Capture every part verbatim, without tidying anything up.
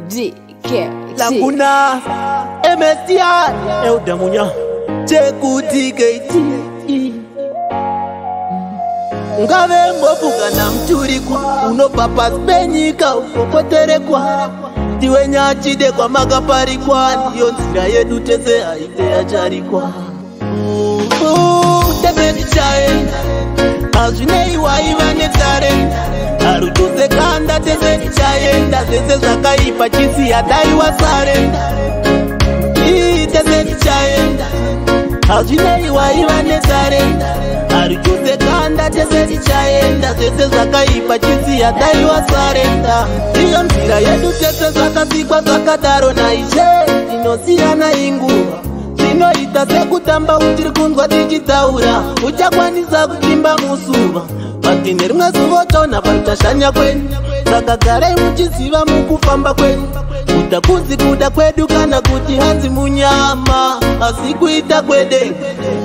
D K Laguna M S T I Eudamunya Chekuti K T Ngave mbofuka na mturikwa Unopapa spenyika ukokoterekwa Tiwe nyachide kwa magaparikwa Ndiyo nzira yedu teze haide acharikwa Teze nichaenda Azunei wa ivane tarenda Arutuze kanda teze nichaenda Zeze zakaipa chisi ya dai wa sarenda Ii teze nichaenda Azunei wa ivane tarenda Arutuze kanda teze nichaenda Zeze zakaipa chisi ya dai wa sarenda Iyo nzira yedu teze zakasikwa zakadaro na ishe Inosia na inguwa Sino itase kutamba uchiri kunzwa tichitaura Uchakwanisa kutimba musuva Matine rimwe suvotona pantashanya kwenyu Saka garei muchiziva mukufamba kwenyu Utakuzi kuda kwedu kana kuti hanzi munyama Asi kuita kwedenge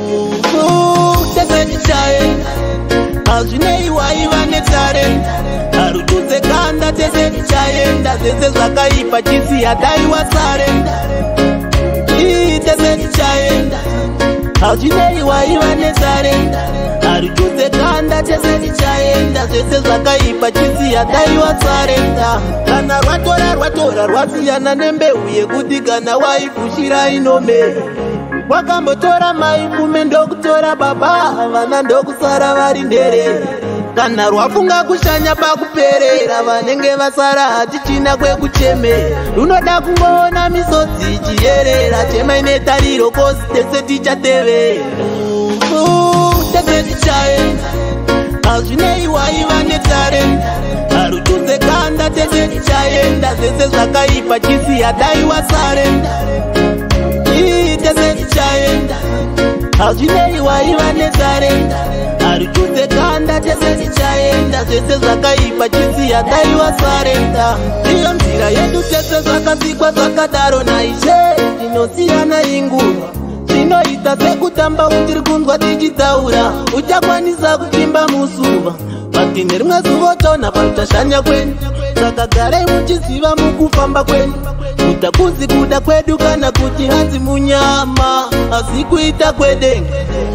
Tese nichaenda Azvinei waiva netarenda Arutuze kanda tese nichaenda Zese zvakaipa chisi yadai wasarenda Tese nichaenda Azvinei waiva netarenda Arutuze kanda tese nichaenda Zese zvakaipa chisi yadai wasarenda Kana rwatora rwatora rwasiyana nembeu yekuti kana waifushira inome Wakambotora maifume ndokutora baba Vana ndokusara vari ndere Kana rwafunga kushanya pakuperera Vanenge vasara hatichina kwekuchemera Runoda kungoona misodzi ichiyerera Chema ine tariro kosi tese tichatevera Tese tichaenda Azvinei waiva netarenda Arutuze kanda tese tichaenda Zese zvakaipa chisi yadai wasarenda Tese tichaenda Azvinei waiva netarenda Arutuze kanda tese tichaenda Zese zvakaipa chisi yadai wasarenda Iyo nzira yedu tese zvakasikwa zvakadaro na ishe Inosiyana inguva Zvinoita sekutamba uchiri kunzwa tichitaura Uchakwanisa kutimba musuva Matine rimwe suvotona pantashanya kwenyu Saka garei muchiziva mukufamba kwenyu Utakuzi kuda kwedu kana kuti hanzi munyama Asi kuita kwedenge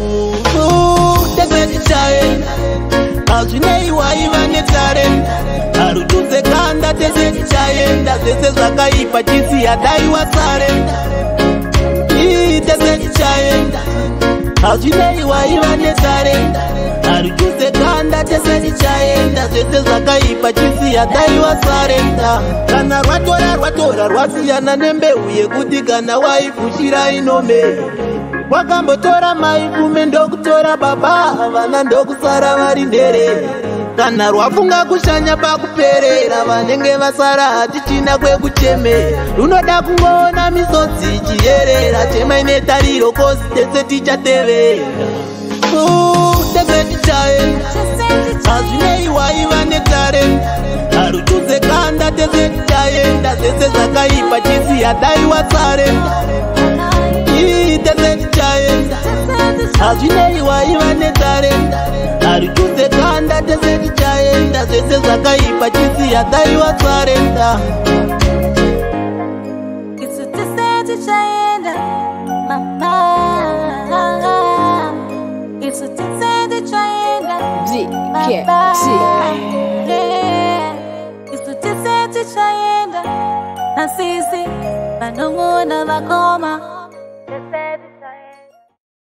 Tese nichaenda Azvinei waiva netarenda Arutuze kanda tese nichaenda Zese zvakaipa chisi yadai wasarenda Tese nichaenda Azvinei waiva netarenda Arutuze kanda tese nichaenda Zese zvakaipa chisi yadai wasarenda Kana rwatora rwatora rwasiyana nembeu yekuti kana waifushira inome Wakambotora maifume ndokutora baba Vana ndokusara vari ndere Kana rwafunga kushanya pakuperera Vanenge vasara hatichina kwekuchemera Runoda kungoona misodzi ichiyerera Chema ine tariro kosi tese tichatevera Tese tichaenda Azvinei waiva netarenda Arutuze kanda tese tichaenda Zese zvakaipa chisi yadai wasarenda Tese tichaenda Azvinei waiva netarenda Arutuze kanda tese tichaenda Zese zvakaipa chisi yadai wasarenda Isu tese tichaenda Mama Isu tese tichaenda D K Isu tese tichaenda Na sisi Vanongona vakoma